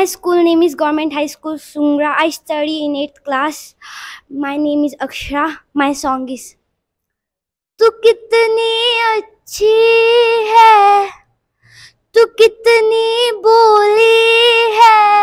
My school name is Government High School Sungra. I study in 8th class. My name is Akshara. My song is तू कितनी अच्छी है, तू कितनी बोली है,